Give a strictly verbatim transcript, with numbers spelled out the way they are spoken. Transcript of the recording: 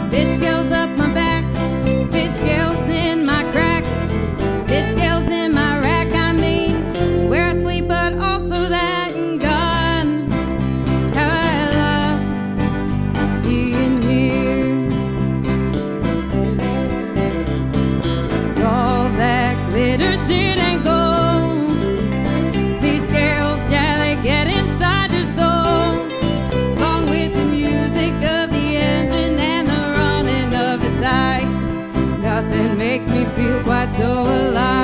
Fish scales up my back, fish scales in my crack, fish scales in my rack. I mean, where I sleep, but also that and God, how I love being here. All that glitters, it ain't gold. These scales, yeah, they get inside your soul, along with the music of the engine and the running of the tide. Nothing makes me feel quite so alive.